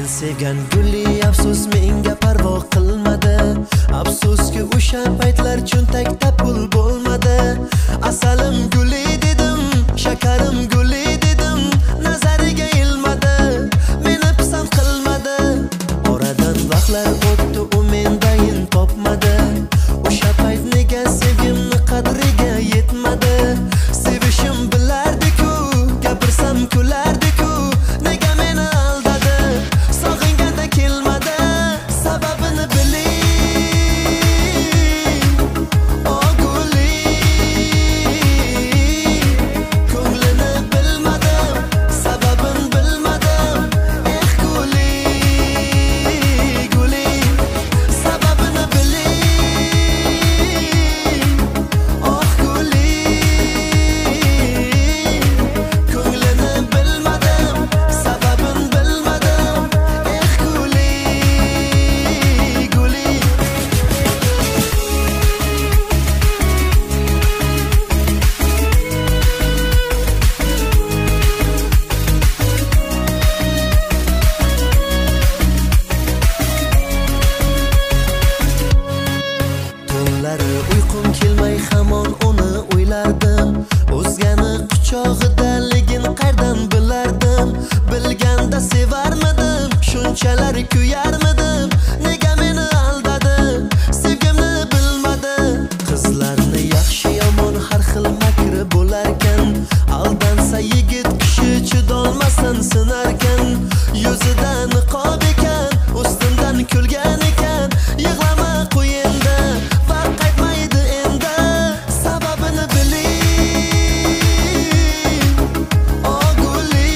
sevgan guli afsus menga parvo qilmadi. Afsuski o'sha paytlar cho'ntakda pul bo'lmadi. Asalim guli dedim, shakarim guli dedim, nazariga ilmadi, meni pisand qilmadi. Oradan vaqtlar o'tdi, u mendayin topmadi. O'sha payt nega sevgimni qadriga yetmadi? Sevishim bilardi-ku, gapirsam kulardi-ku, nega meni aldadi? Sog'inganda kelmadi, sababini biling. O guli, ko'nglini bilmadim, sababin bilmadim. Eh guli, guli, sababini biling. Oh guli, ko'nglini bilmadim, sababin bilmadim. Eh guli, guli. Tunlari uyqum kelmay hamon uni o'ylardim. O'zgani quchog'idaligini qaydan bilardim? Bilganda sevarmidim, shunchalar kuyarmidim. Nega meni aldadi? Sevgimni bilmadi. Qizlarni yaxshi yomon har xil makri bo'larkan. Aldansa yigit kishi chidolmasdan sinarkan. Yuzida niqob ekan, ustimdan kulgan ekan. Yig'lama qo'yinda, vaqt qaytmaydi endi. Sababini biling. O guli,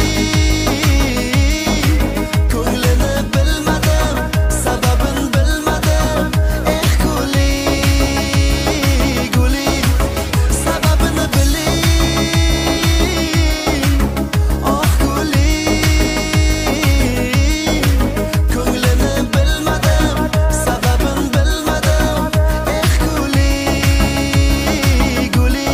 ko'nglini bilmadim, sababin bilmadim. Eh guli, guli, sababini biling. Oh guli, ko'nglini bilmadim, sababin bilmadim. Eh guli, guli.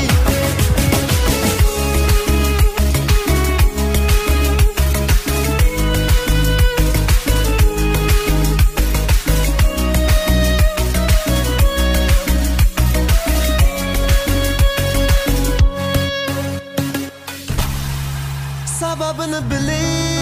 Sababini biling.